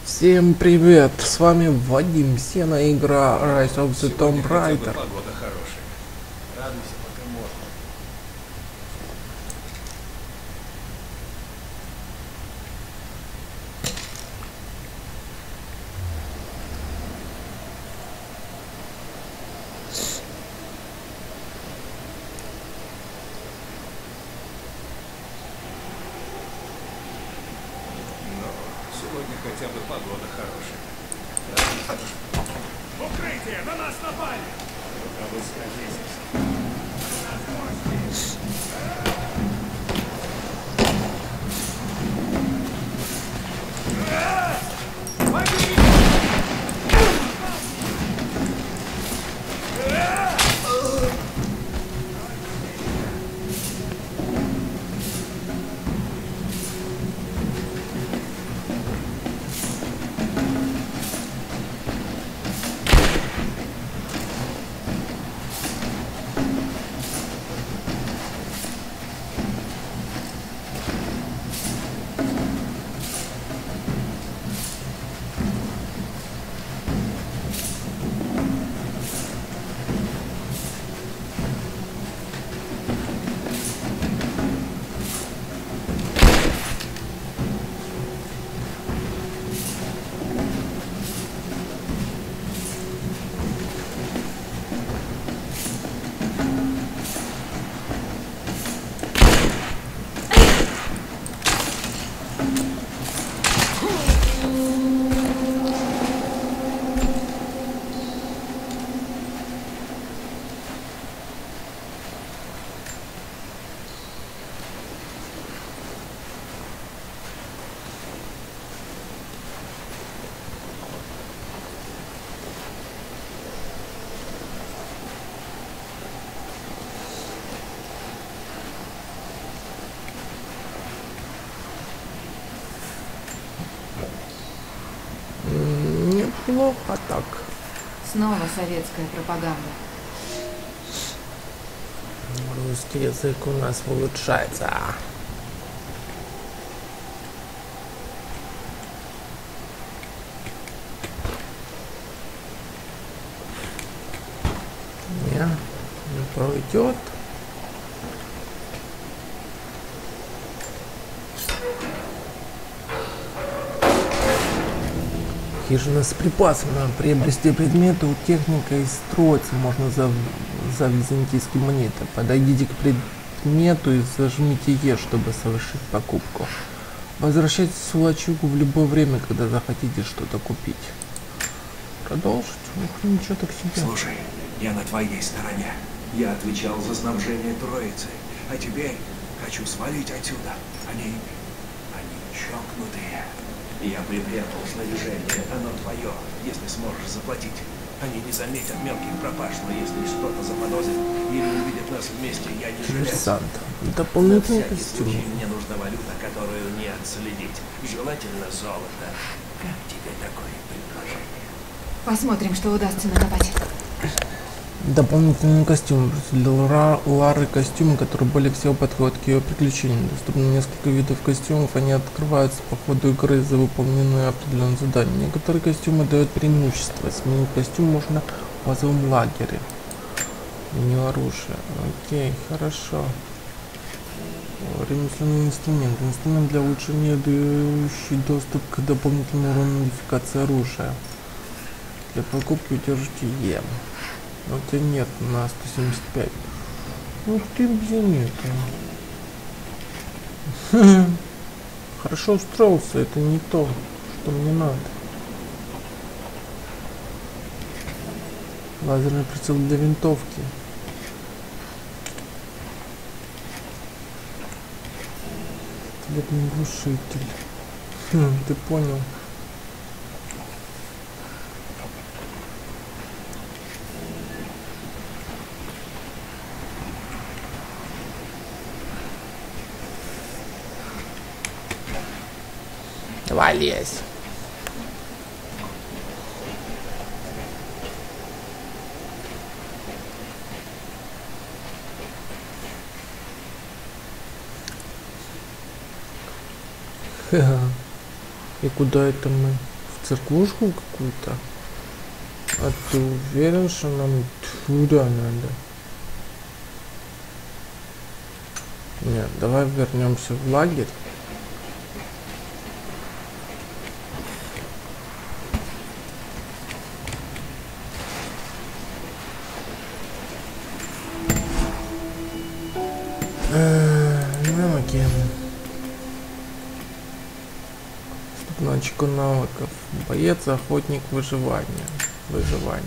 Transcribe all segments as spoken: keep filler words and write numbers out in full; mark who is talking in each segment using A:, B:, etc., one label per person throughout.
A: Всем привет, с вами Вадим Сена, игра Rise of the Tomb Raider.
B: Погода хорошая. Радуйся, пока можно. Но сегодня хотя бы погода хорошая. Радуйся.
C: Укрытие! На нас напали!
B: А вы скажите.
A: Неплохо так.
D: Снова советская пропаганда.
A: Русский язык у нас улучшается. Не, не пройдет. Хижина с припасами. Приобрести предметы у техника и строиться можно за, за византийские монеты. Подойдите к предмету и зажмите Е, чтобы совершить покупку. Возвращайтесь в лачугу в любое время, когда захотите что-то купить. Продолжить? Ух, ничего так себе.
E: Слушай, я на твоей стороне. Я отвечал за снабжение Троицы. А теперь хочу свалить отсюда. Они... они чокнутые. Я припрятал снаряжение, оно твое, если сможешь заплатить. Они не заметят мелких пропаж, но если что-то заподозрят или увидят нас вместе, я не жалею.
A: Диверсант.
E: На
A: Дополнительный
E: всякий
A: костюм.
E: случай мне нужна валюта, которую не отследить. Желательно золото. Как тебе такое предложение?
D: Посмотрим, что удастся накопать.
A: Дополнительный костюм. Для Лара, Лары костюмы, которые более всего подходят к ее приключениям. Доступно несколько видов костюмов, они открываются по ходу игры за выполненные определенные задания. Некоторые костюмы дают преимущество. Сменить костюм можно в базовом лагере. Меню оружия. Окей, хорошо. Ремесленный инструмент. Инструмент для улучшения, дающий доступ к дополнительной урону модификации оружия. Для покупки удержите Е. Но у тебя нет на сто семьдесят пять. Ух ты, блин, это. Хорошо устроился, это не то, что мне надо. Лазерный прицел для винтовки. Цветный глушитель. Хм, ты понял. Давай лезь. И куда это мы? В церквушку какую-то? А ты уверен, что нам туда надо? Нет, давай вернемся в лагерь. Навыки. Вступной очко навыков. Боец, охотник, выживание. Выживание.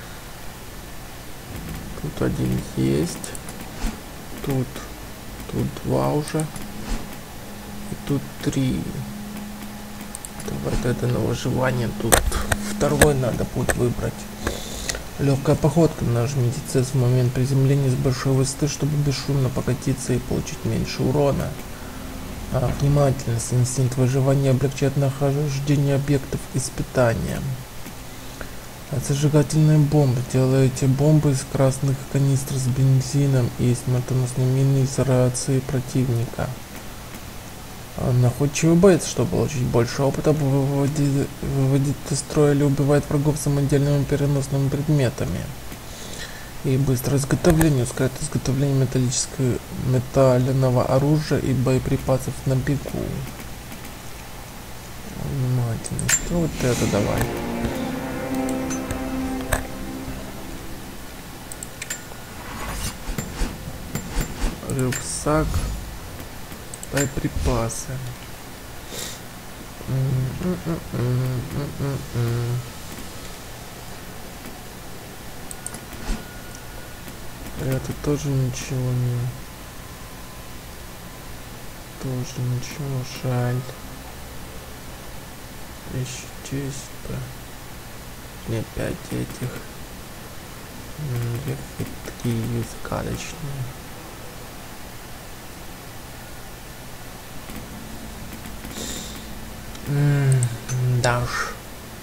A: Тут один есть. Тут. Тут два уже. И тут три. Давай это на выживание. Тут второй надо будет выбрать. Легкая походка. Нажмите С в момент приземления с большой высоты, чтобы бесшумно покатиться и получить меньше урона. А, внимательность. Инстинкт выживания облегчает нахождение объектов испытания. А зажигательные бомбы. Делаете бомбы из красных канистр с бензином и смертоносные мины из рации противника. А, находчивый боец, чтобы получить больше опыта, выводит, выводит из строя или убивает врагов самодельными переносными предметами. И быстрое изготовление. Ускоряет изготовление металлического металлического оружия и боеприпасов на бегу. Внимательность. Вот это давай. Рюкзак, боеприпасы. Это тоже ничего не... Тоже ничего, жаль. Еще здесь бы... Не пять этих. Такие загадочные. Да уж.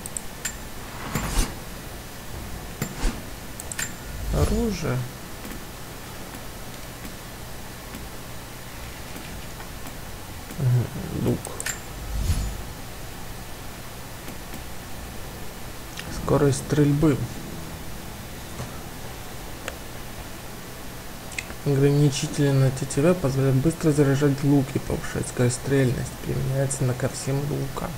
A: Оружие. Лук. Скорость стрельбы. Ограничители на тетиве позволяют быстро заряжать лук и повышать скорострельность. Применяется на ко всем лукам.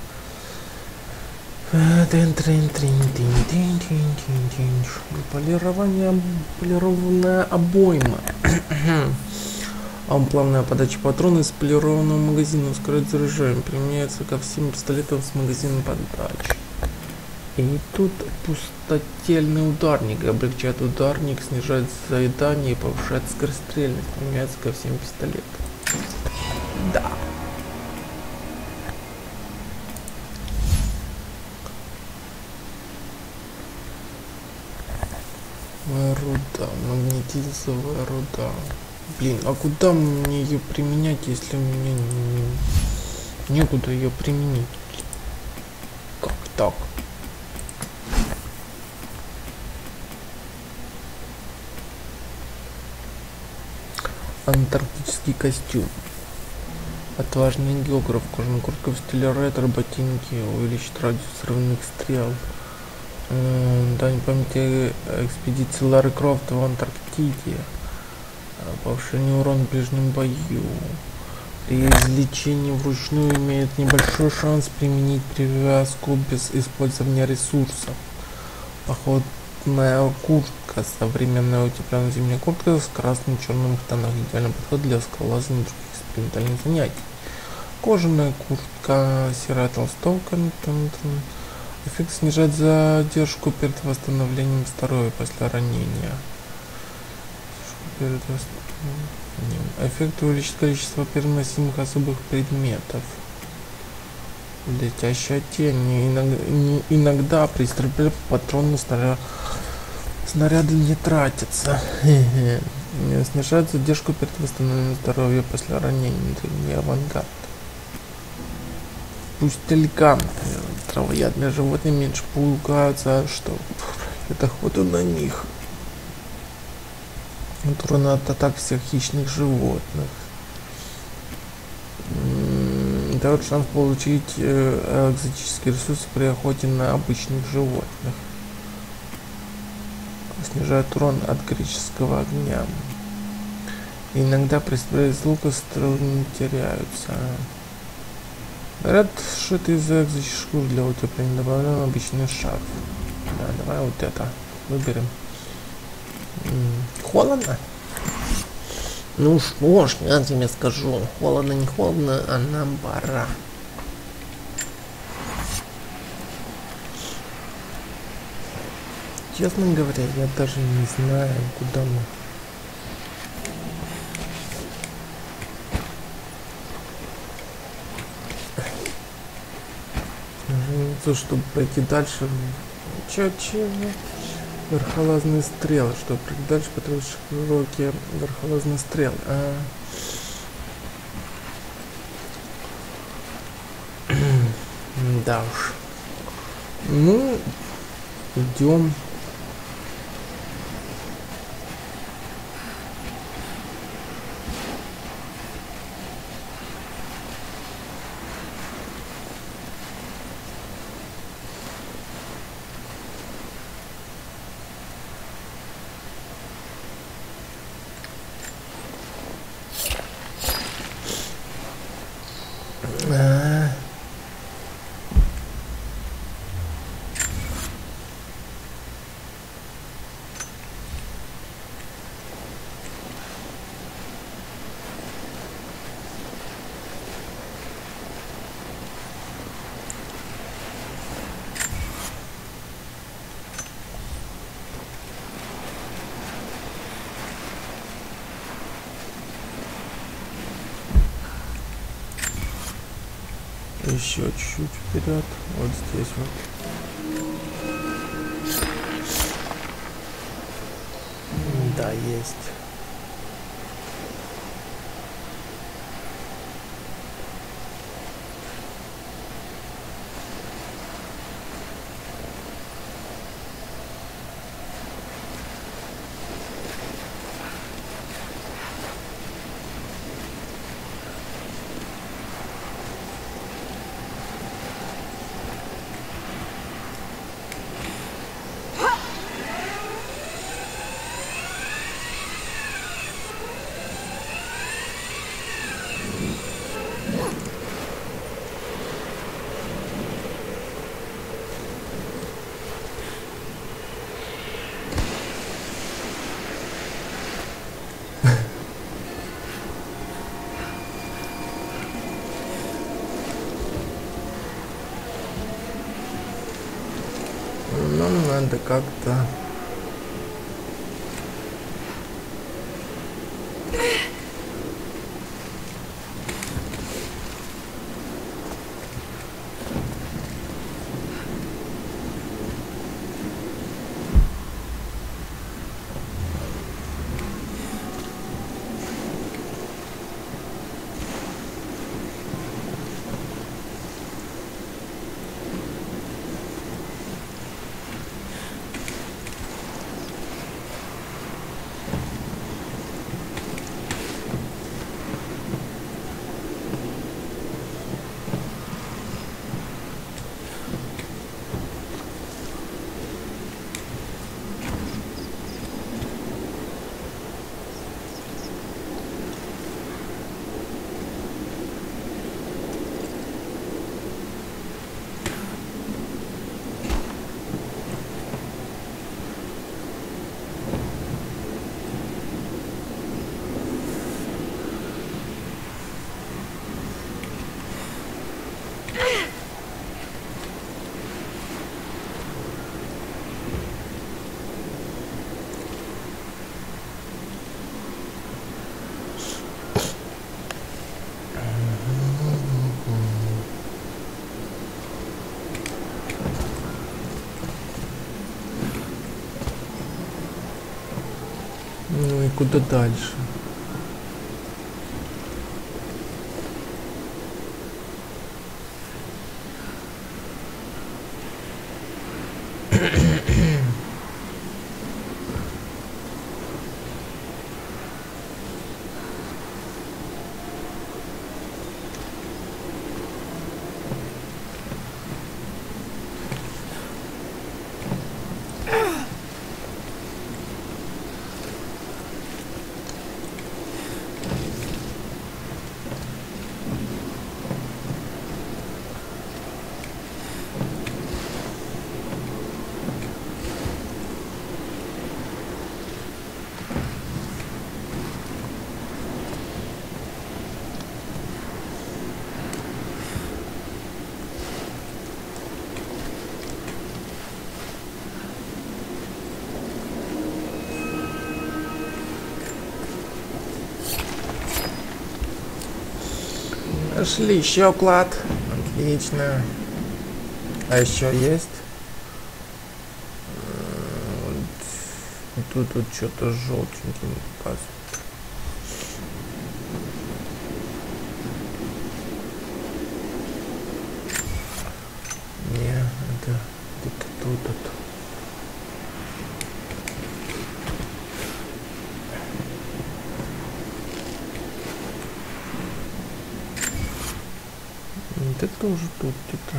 A: Полирование, полированная обойма. Плавная подача патрона из полированного магазина. Ускоряет заряжаем. Применяется ко всем пистолетам с магазином подачи. И тут пустотельный ударник. Облегчает ударник, снижает заедание и повышает скорострельность. Применяется ко всем пистолетам. Да. Руда, магнетизовая руда. Блин, а куда мне ее применять, если у меня не... некуда ее применить? Как так? Антарктический костюм. Отважный географ. Кожаная куртка в стиле ретро, ботинки. Увеличит радиус взрывных стрел. Дань памяти экспедиции Лары Крофт в Антарктиде. Повышение урона в ближнем бою. При извлечении вручную имеет небольшой шанс применить привязку без использования ресурсов. Походная куртка. Современная утепленная зимняя куртка с красным и черным тонах. Идеальный подход для скалолазания и других экспериментальных занятий. Кожаная куртка, серая толстовка. Эффект снижает задержку перед восстановлением здоровья после ранения. Перед восстановлением. Эффект увеличит количество переносимых особых предметов. Летящая тень. Иногда, иногда при стрельбе по патрону снаряд, снаряды не тратятся. Снижает задержку перед восстановлением здоровья после ранения. Не авангард. Пустелька. Травоядные животные меньше пугаются, что это охота на них. Урон от атак всех хищных животных. Дает шанс получить э, экзотические ресурсы при охоте на обычных животных. Снижает урон от критического огня. Иногда при стрельбе из лука стрелы теряются. Говорят, что это из-за экзотических шкур для утепления. Добавляем обычный шарф. Да, давай вот это выберем. М-м, холодно? Ну что ж, я тебе скажу, холодно не холодно, а нам пора. Честно говоря, я даже не знаю, куда мы. Нажмите, чтобы пойти дальше. Чё, чего? Верхолазные стрелы. Чтобы пройти дальше, потребуется широкие верхолазные стрелы. А... да уж. Ну, идем. Еще чуть-чуть вперед, вот здесь вот. Да, есть. Нам надо как-то... Ну и куда дальше? Нашли еще клад. Отлично. А еще есть? Вот тут вот что-то желтеньким показывает. Не, это где-то тут вот. Это тоже тут где-то.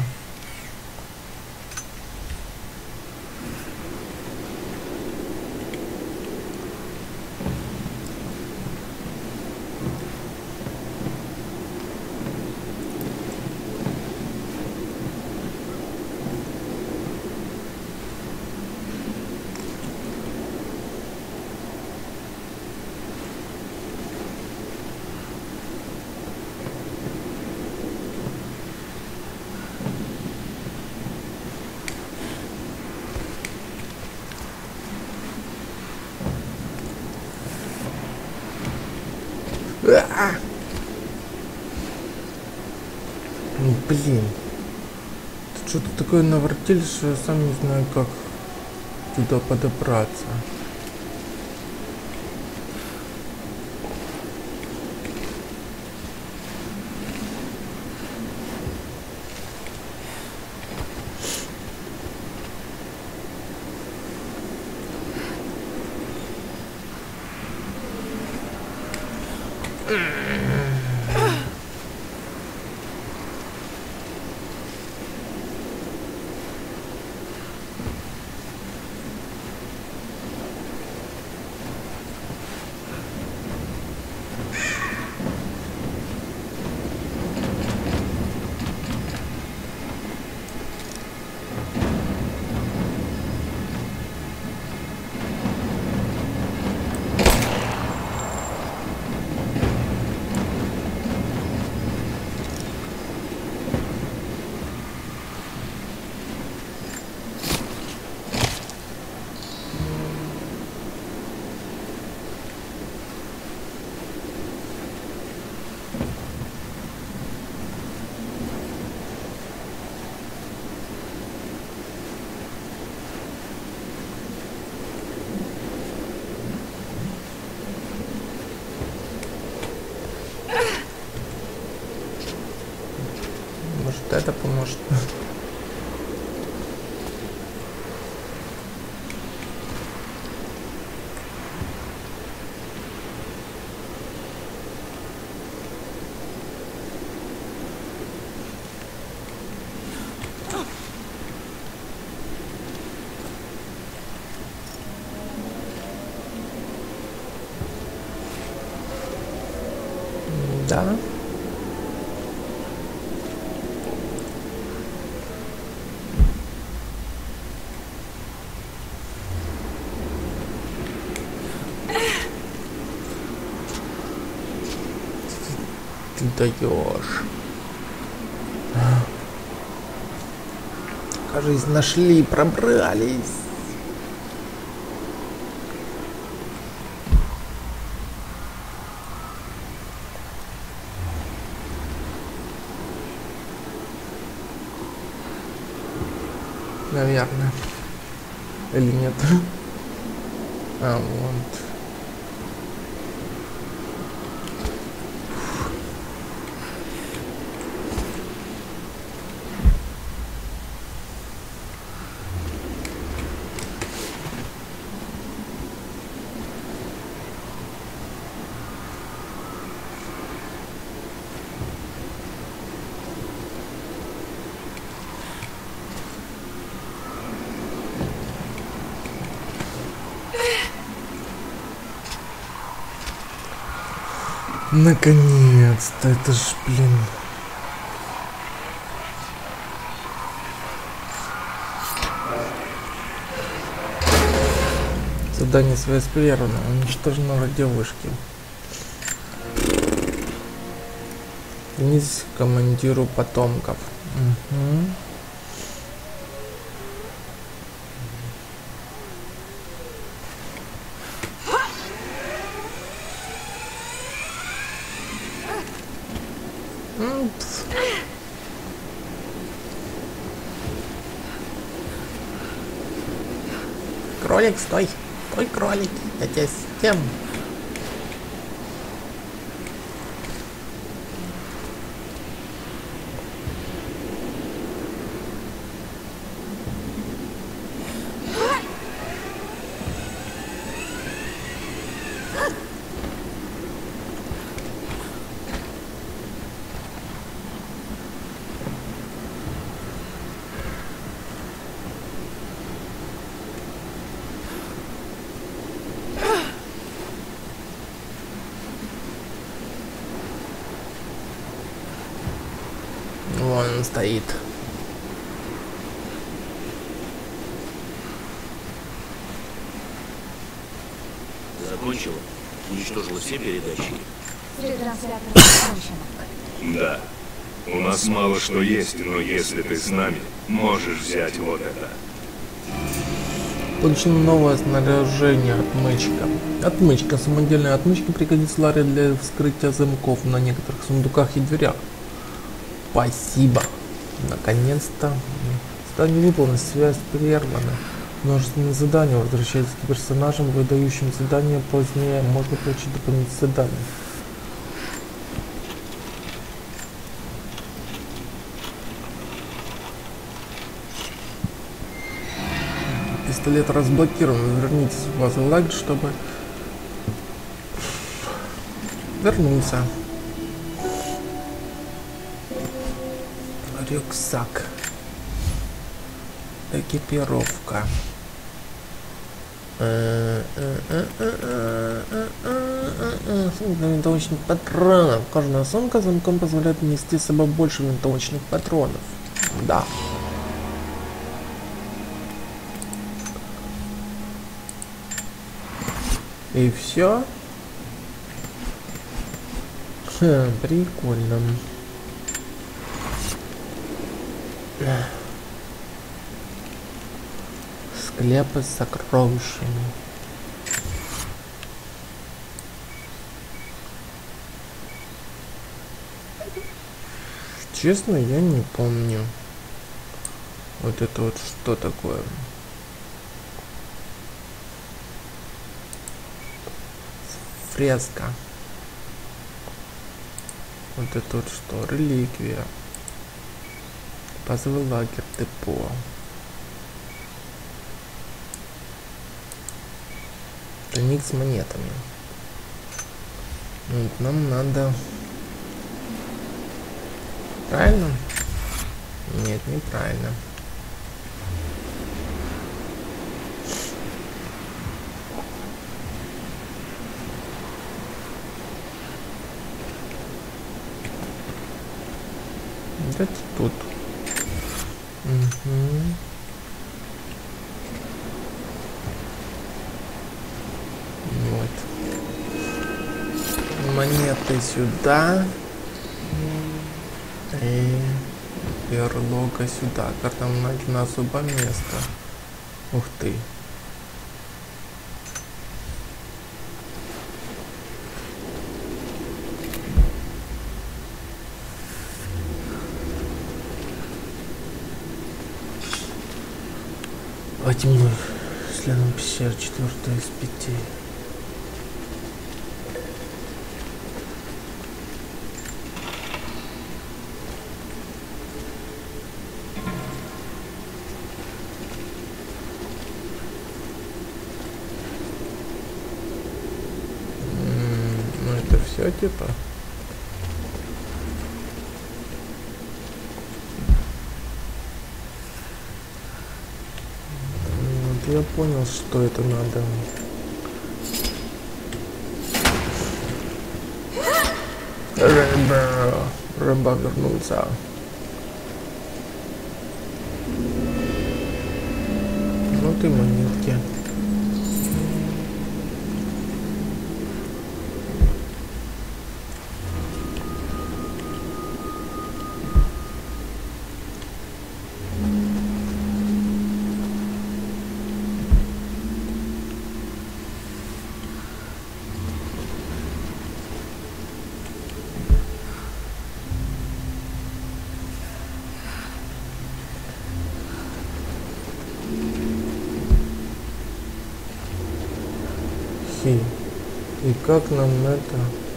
A: А! Ну, блин. Тут что-то такое навертели, что я сам не знаю, как туда подобраться. Это поможет. Да. Даешь. Кажись, нашли, пробрались. Наверное. Или нет? А, вот. Наконец-то, это ж, блин. Задание связь прервано. Уничтожено радиовышки. Вниз командиру потомков. Угу. кролик, стой. Стой, кролик. Я тебя съем. Вон он стоит.
F: Закончила? Уничтожила все передачи?
D: Ретранслятор закончен.
C: Да. У нас мало что есть, но если ты с нами, можешь взять вот это.
A: Получено новое снаряжение отмычка. Отмычка. Самодельная отмычка пригодится Ларе для вскрытия замков на некоторых сундуках и дверях. Спасибо. Наконец-то. Задание выполнено. Связь прервана. Множественные задания. Возвращается к персонажам, выдающим задания. Позднее можно получить дополнительные задания. Пистолет разблокирован. Вернитесь в базовый лагерь, чтобы вернуться. Рюкзак. Экипировка. Сумка винтовочных патронов. Кожаная сумка с замком позволяет нести с собой больше винтовочных патронов. Да. И все. Ха, прикольно. Склепы с сокровищами. Честно, я не помню. Вот это вот что такое? Фреска. Вот это вот что? Реликвия. Базовый лагерь, депо. Тайник с монетами. Вот, нам надо... Правильно? Нет, неправильно. Это тут. Угу. Вот. Монеты сюда. И берлога сюда. Карта найдена особое место. Ух ты. Давайте мы следом пятьдесят четыре из пяти. Ну это все типа. Я понял, что это надо. Рыба, рыба вернулся. Вот и монетки. идти? И как нам это?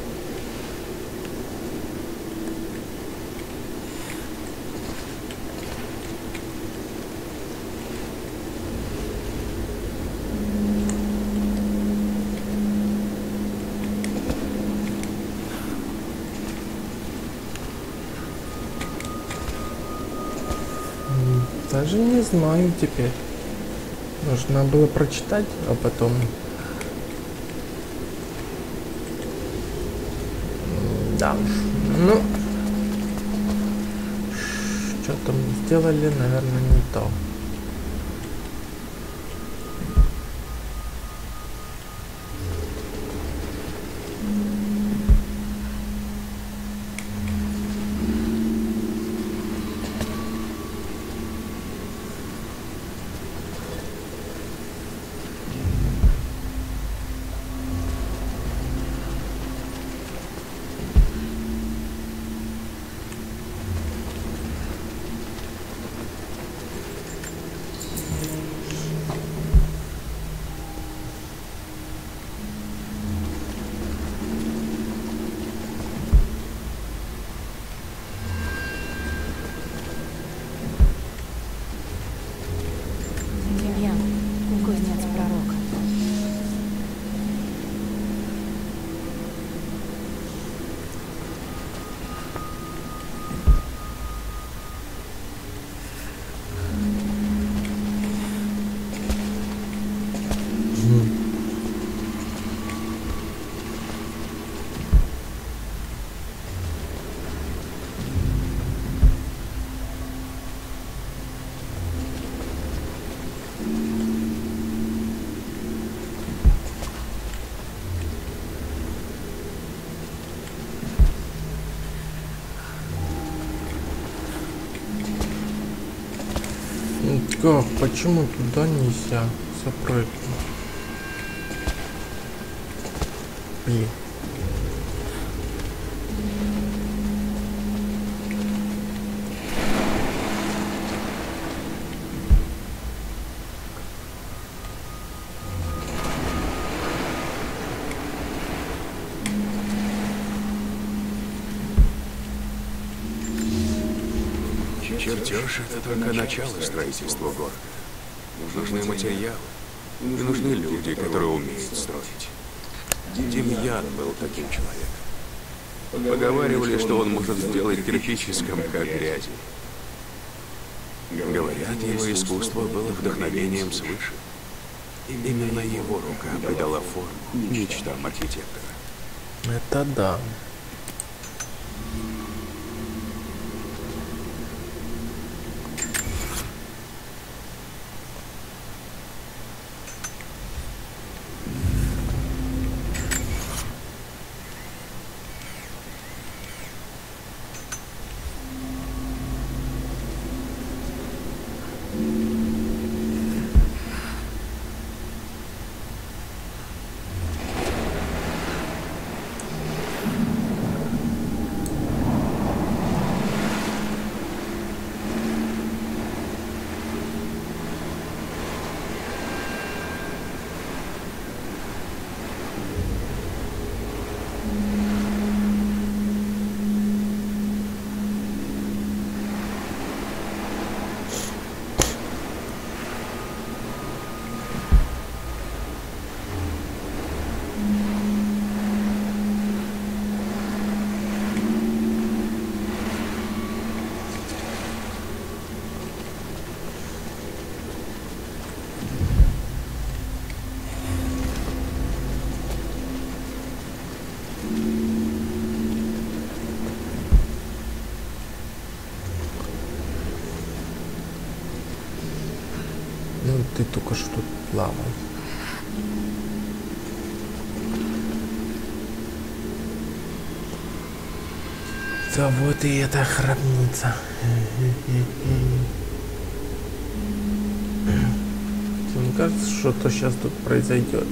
A: Даже не знаю теперь. Нужно было прочитать, а потом... Да уж. Ну... Что там сделали, наверное, не то.
D: Демьян, кузнец пророка.
A: Как? Почему туда нельзя запрыгнуть? Блин.
G: Чертеж — это только начало строительства города. Нужны материалы, и нужны люди, которые умеют строить. Демьян был таким человеком. Поговаривали, что он может сделать кирпич из комка грязи. Говорят, его искусство было вдохновением свыше. Именно его рука придала форму мечтам архитектора.
A: Это да. Ну, ты только что плавал. Да вот и эта храбница. Мне кажется, что-то сейчас тут произойдет.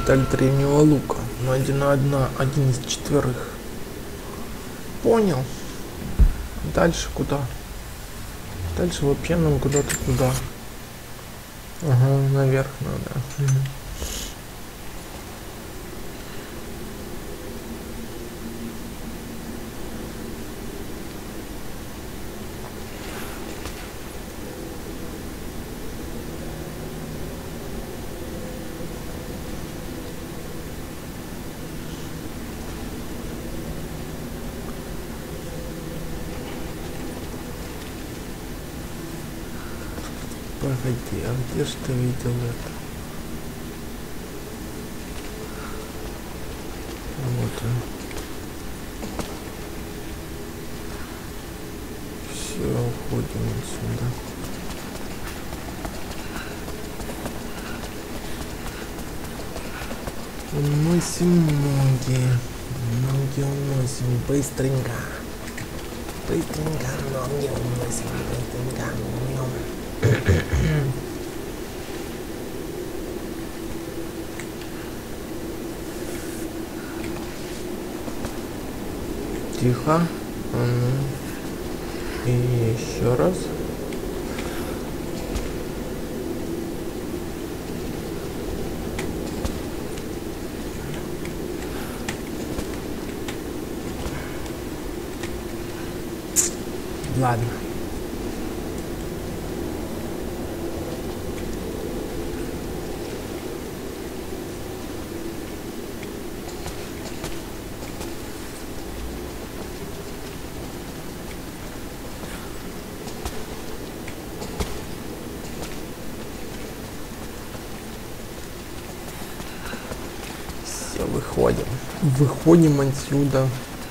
A: Деталь древнего лука. Найдена одна, один из четверых. Понял. Дальше куда? Дальше вообще нам куда-то туда. Ага, наверх надо. Погоди, а где ж ты видел это? Вот он. Все, уходим отсюда. Уносим ноги. Ноги уносим быстренько. Быстренько ноги уносим. Быстренько уносим. Тихо. И еще раз. Ладно. Все, выходим. Выходим отсюда.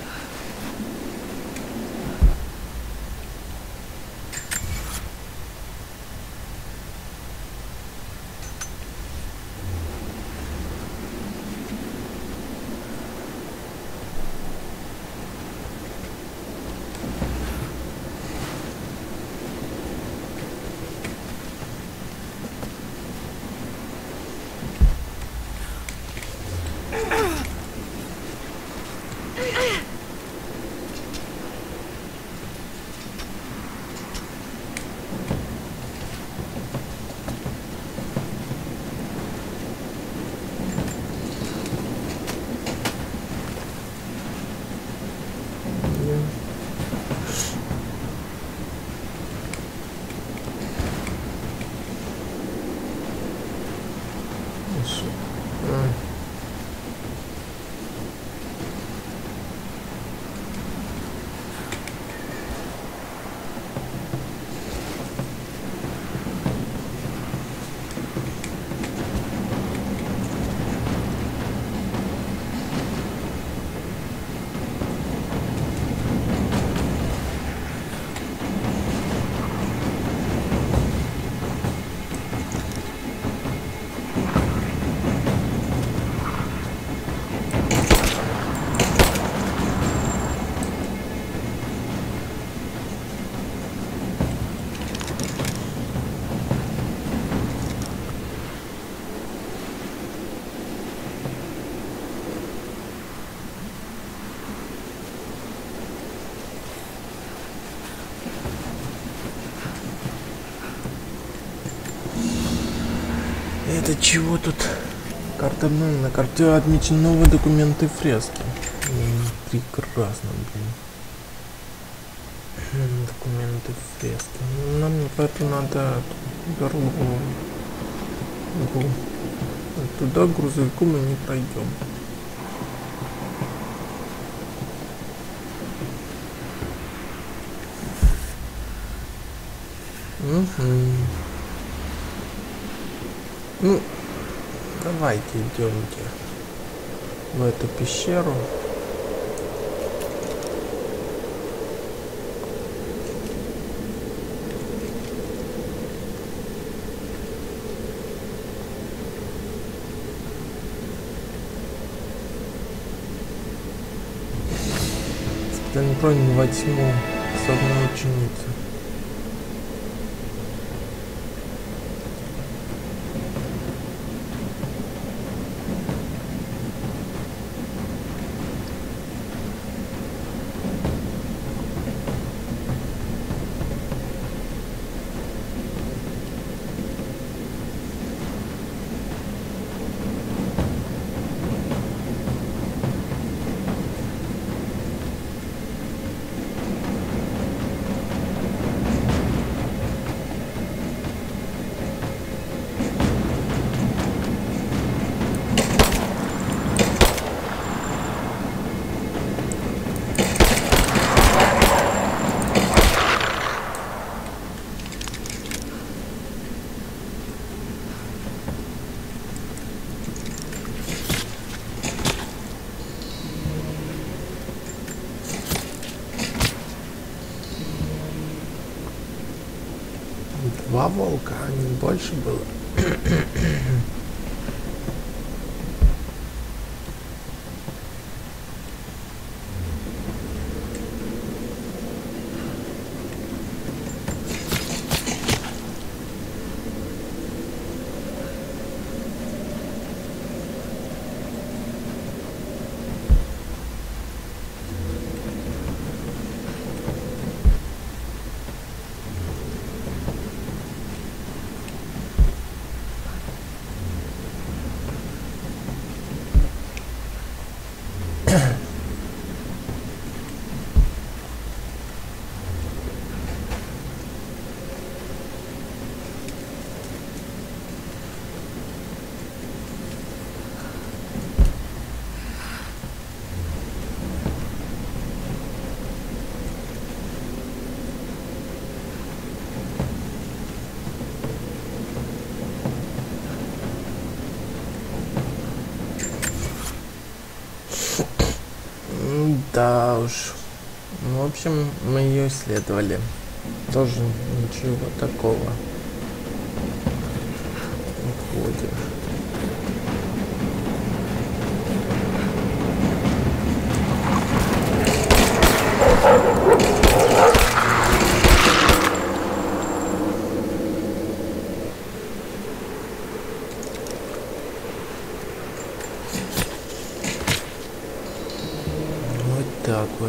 A: Это чего тут? Карта, ну, на карте отмечены новые документы фрески. М, прекрасно, блин. М, Документы фрески. Ну, нам поэтому надо дорогу. Гру- Туда грузовиком мы не пройдем. Угу. Ну, давайте идемте в эту пещеру. Испытание пройдено восьмую способная ученица. два волка, а не больше было. Да уж. Ну, в общем, мы ее исследовали. Тоже ничего такого. Уходим. Так вот.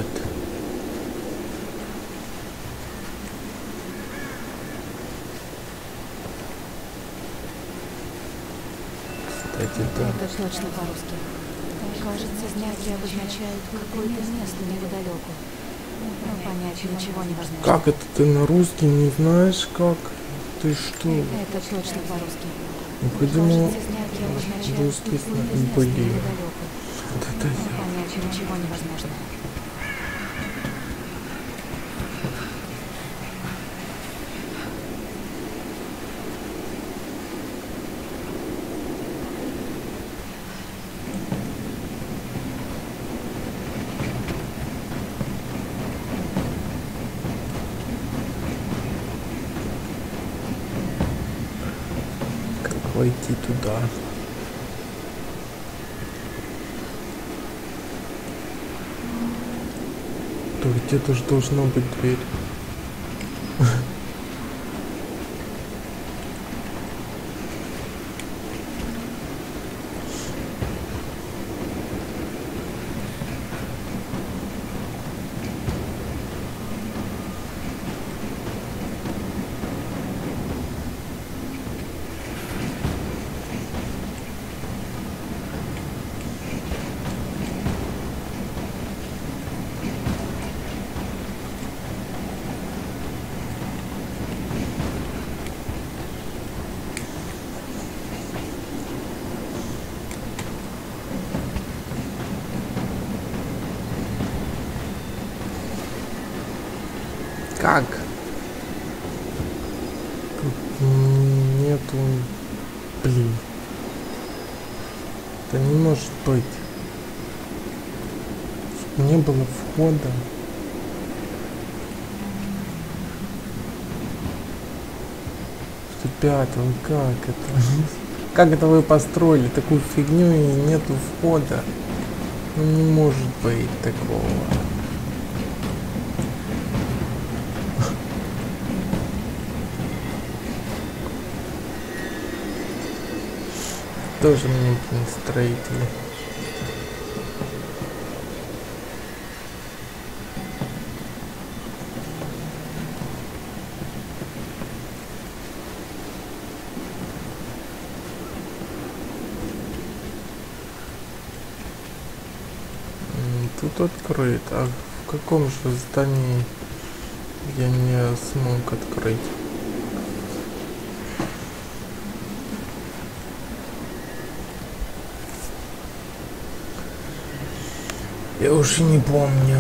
A: Кстати, да.
D: Это точно по-русски. Кажется, знаки обозначают какое-то место неподалеку. Но понять ничего невозможно.
A: Как это ты на русский не знаешь, как? Ты что?
D: Это точно по-русски.
A: Необходимо
D: Кажется, знаки обозначают
A: русский
D: какое-то
A: знак.
D: место
A: Блин.
D: неподалеку.
A: Вот это
D: Но
A: я.
D: понять ничего невозможно.
A: Войти туда. То где-то же должна быть дверь. Как? Тут нету... Блин. Это не может быть. Чтоб не было входа. Ребята, ну как это? Как это вы построили такую фигню и нету входа? Ну не может быть такого. Тоже мне не строители. Тут открыт, а в каком же здании я не смог открыть? Я уже не помню.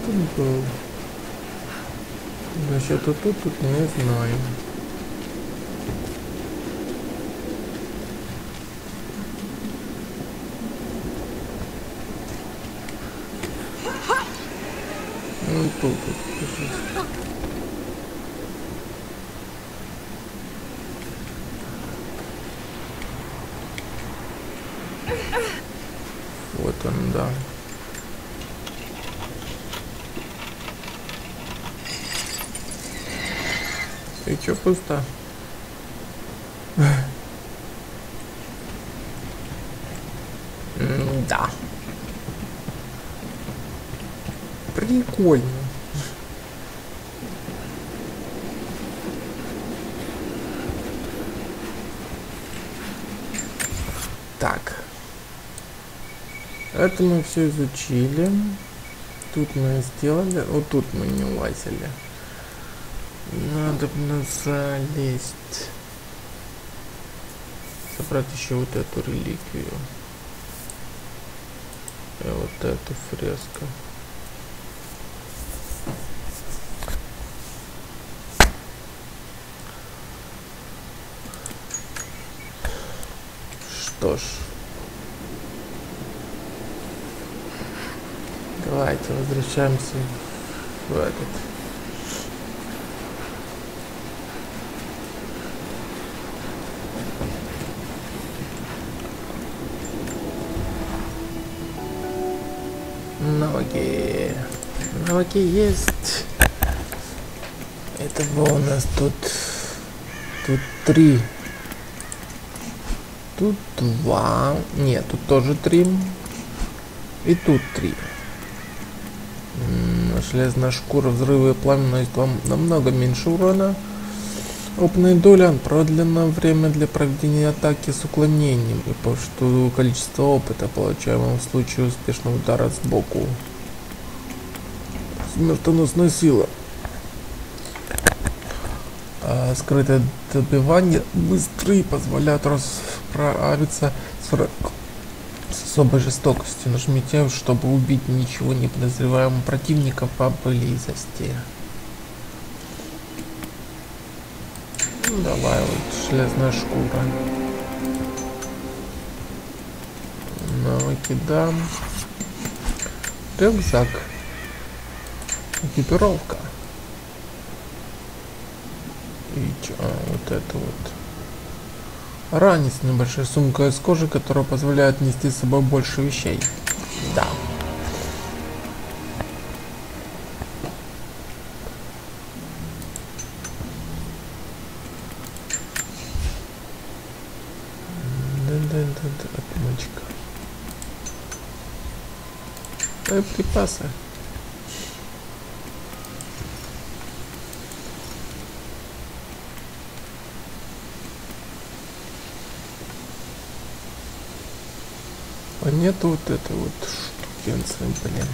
A: тут был. Да что-то тут, тут не знаю. Ну тут, тут. Вот он, да. И чё пусто? Да. Прикольно. Так. Это мы все изучили. Тут мы сделали. Вот тут мы не лазили. Надо бы залезть. Собрать еще вот эту реликвию. И вот эту фреску. Что ж. Давайте возвращаемся в этот. Навыки. Навыки есть. Этого у нас тут. Тут три. Тут два. Нет, тут тоже три. И тут три. Железная шкура, взрывы и пламя наносит вам намного меньше урона. Опытная доля, продленное время для проведения атаки с уклонением и повышенное количество опыта, получаемого в случае успешного удара сбоку. Смертоносная сила. А, скрытое добивание быстрый позволяет расправиться с врагом с особой жестокостью. Нажмите, чтобы убить ничего не подозреваемого противника поблизости. Ну, давай, вот железная шкура. Навыки дам. Рюкзак. Экипировка. И чё? А, вот это вот. Ранец, небольшая сумка из кожи, которая позволяет нести с собой больше вещей. Да. Да-да-да-да, отмычка. И припасы. А нету вот этой вот штукенции, блин.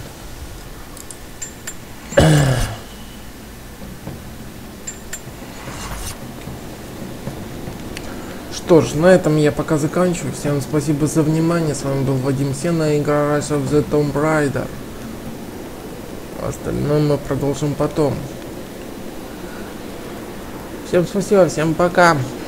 A: Что ж, на этом я пока заканчиваю. Всем спасибо за внимание. С вами был Вадим Сена, игра Rise of the Tomb Raider. Остальное мы продолжим потом. Всем спасибо, всем пока.